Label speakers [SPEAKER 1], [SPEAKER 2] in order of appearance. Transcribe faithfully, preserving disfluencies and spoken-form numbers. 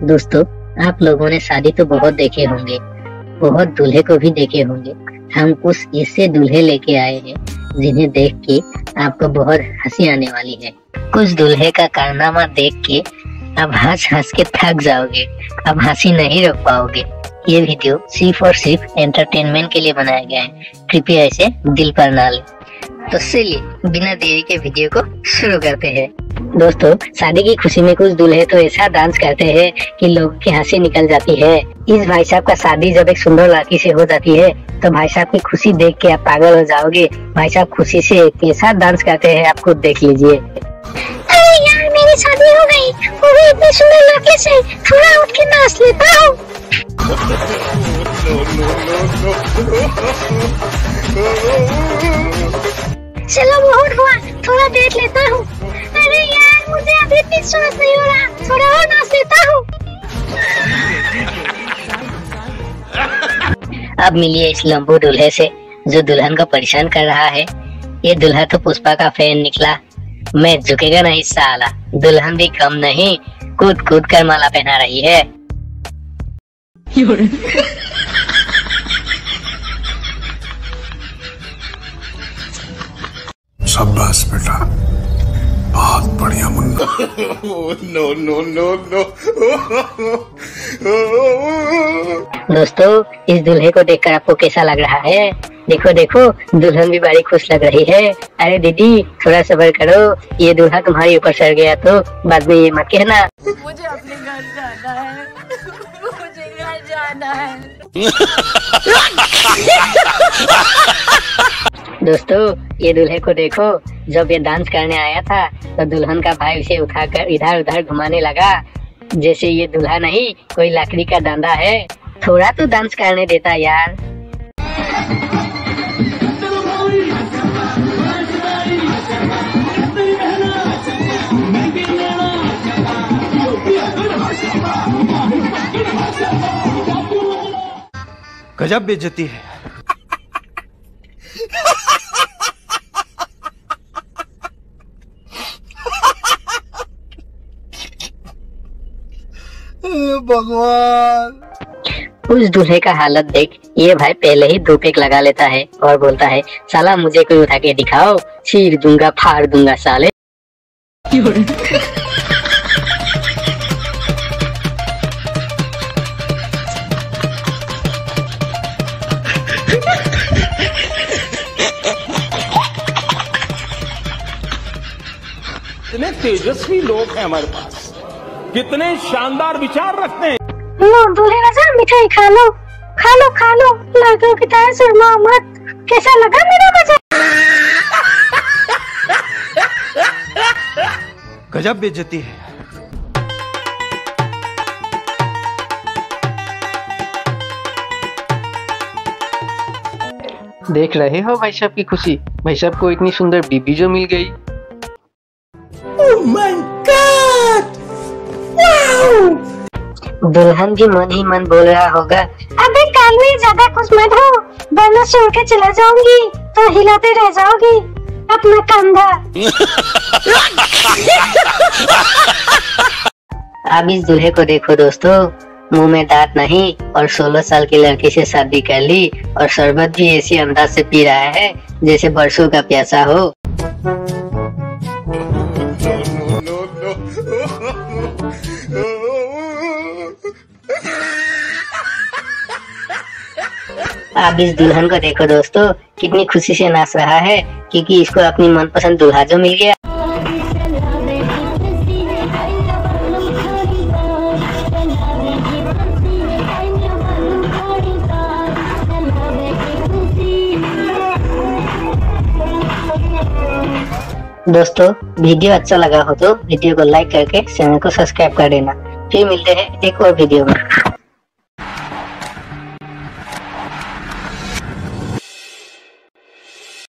[SPEAKER 1] दोस्तों, आप लोगों ने शादी तो बहुत देखे होंगे, बहुत दूल्हे को भी देखे होंगे। हम कुछ ऐसे दूल्हे लेके आए हैं जिन्हें देख के आपको बहुत हंसी आने वाली है। कुछ दूल्हे का कारनामा देख के आप हंस हंस के थक जाओगे, अब हंसी नहीं रोक पाओगे। ये वीडियो सिर्फ और सिर्फ एंटरटेनमेंट के लिए बनाया गया है, कृपया इसे दिल पर ना ले। तो चलिए बिना देरी के वीडियो को शुरू करते हैं। दोस्तों, शादी की खुशी में कुछ दूल्हे तो ऐसा डांस करते हैं कि लोगों की हंसी निकल जाती है। इस भाई साहब का शादी जब एक सुंदर लड़की से हो जाती है तो भाई साहब की खुशी देख के आप पागल हो जाओगे। भाई साहब खुशी से कैसा डांस करते हैं आप खुद देख लीजिए।
[SPEAKER 2] अरे यार, मेरी शादी हो गई, वो भी इतनी सुंदर लड़की से, थोड़ा उठ के नाच लेता हूँ। चलो मुहूर्त हुआ, थोड़ा देख लेता हूँ। अरे यार, मुझे अभी इतनी सूरत नहीं हो रहा, थोड़ा और नाच लेता हूँ।
[SPEAKER 1] अब मिलिए इस लंबू दूल्हे से जो दुल्हन को परेशान कर रहा है। ये दूल्हा तो पुष्पा का फैन निकला। मैं झुकेगा नहीं साला, दुल्हन भी कम नहीं, कूद कूद कर माला पहना रही है।
[SPEAKER 3] शाबाश बेटा, बहुत बढ़िया मुन्ना।
[SPEAKER 4] No no no no.
[SPEAKER 1] दोस्तों, इस दूल्हे को देखकर आपको कैसा लग रहा है? देखो देखो, दुल्हन भी बड़ी खुश लग रही है। अरे दीदी, थोड़ा सब्र करो, ये दूल्हा तुम्हारे ऊपर चढ़ गया तो बाद में ये मत कहना।
[SPEAKER 2] मुझे अपने घर जाना है, मुझे घर जाना है।
[SPEAKER 1] दोस्तों, ये दूल्हे को देखो, जब ये डांस करने आया था तो दुल्हन का भाई उसे उठाकर इधर उधर घुमाने लगा जैसे ये दूल्हा नहीं कोई लकड़ी का डंडा है। थोड़ा तो डांस करने देता यार।
[SPEAKER 5] गजब बेइज्जती है।
[SPEAKER 4] भगवान,
[SPEAKER 1] उस दूल्हे का हालत देख ये भाई पहले ही दो पेक लगा लेता है और बोलता है, साला मुझे कोई उठा के दिखाओ, चीर दूंगा फाड़ दूंगा साले।
[SPEAKER 6] कितने तेजस्वी लोग हैं हमारे पास, कितने शानदार विचार रखते हैं।
[SPEAKER 2] लो दूल्हे राजा, मिठाई खा लो, खा लो खा लो, लड़कों की तरह शर्मा मत। कैसा लगा मेरा मजा?
[SPEAKER 5] गजब बेइज्जती है।
[SPEAKER 7] देख रहे हो भाई साहब की खुशी, भाई साहब को इतनी सुंदर बीबी जो मिल गई।
[SPEAKER 4] Oh my God, wow.
[SPEAKER 1] दुल्हन भी मन ही मन बोल रहा होगा,
[SPEAKER 2] अबे कालू, ज्यादा खुश मत हो, वरना छोड़ के चला जाऊंगी तो हिलाते रह जाओगी अपना कंधा।
[SPEAKER 1] अब इस दूल्हे को देखो दोस्तों, मुंह में दांत नहीं और सोलह साल की लड़की से शादी कर ली और शरबत भी ऐसी अंदाज से पी रहा है जैसे बरसों का प्यासा हो। अब इस दुल्हन को देखो दोस्तों, कितनी खुशी से नाच रहा है क्योंकि इसको अपनी मनपसंद दूल्हा जो मिल गया। दोस्तों, वीडियो अच्छा लगा हो तो वीडियो को लाइक करके चैनल को सब्सक्राइब कर देना। फिर मिलते हैं एक और वीडियो में।